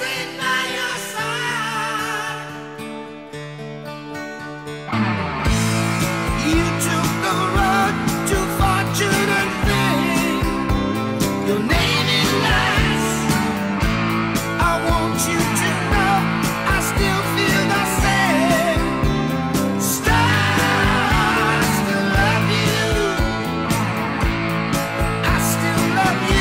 right by your side. You took the road to fortune and fame. Your name is nice. I want you to know I still feel the same. Stars still love you. I still love you.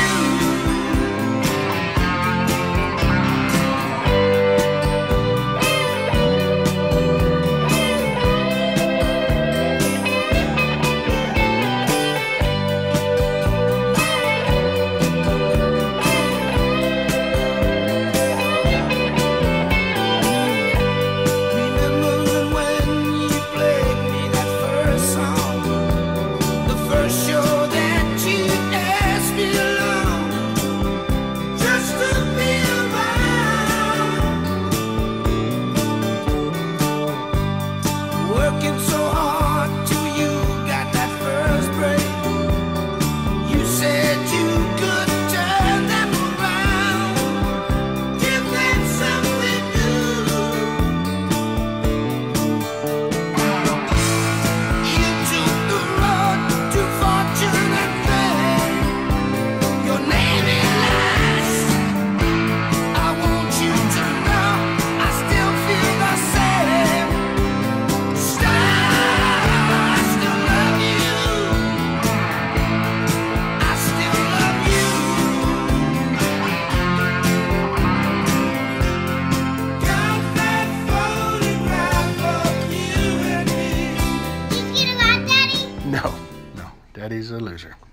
Remembering when you played me that first song, the first show that you asked me along, just to be around. Working so hard till you got that first break. You said you could turn them around, give them something new. You took the road to fortune and fame. Your name is last. I want you to know I still feel the same. Stars still love you. I still love you. Got that photograph of you and me. You get a lot, Daddy? No, no, Daddy's a loser.